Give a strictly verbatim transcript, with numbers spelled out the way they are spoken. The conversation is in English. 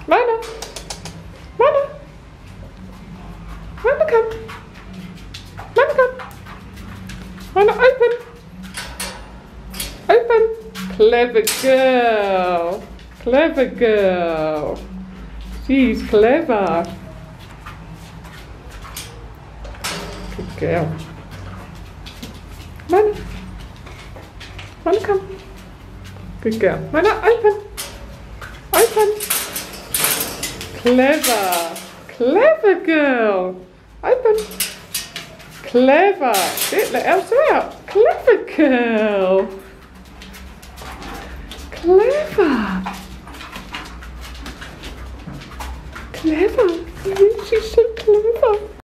Mona. Mona. Mona, come. Mona, come. Mona, open. Open. Clever girl. Clever girl. She's clever. Good girl. Mona. Mona, come. Good girl. Mona, open. Open. Clever. Clever girl. Open. Clever. Sit, let Elsa out. Clever girl. Clever. Clever. She's so clever.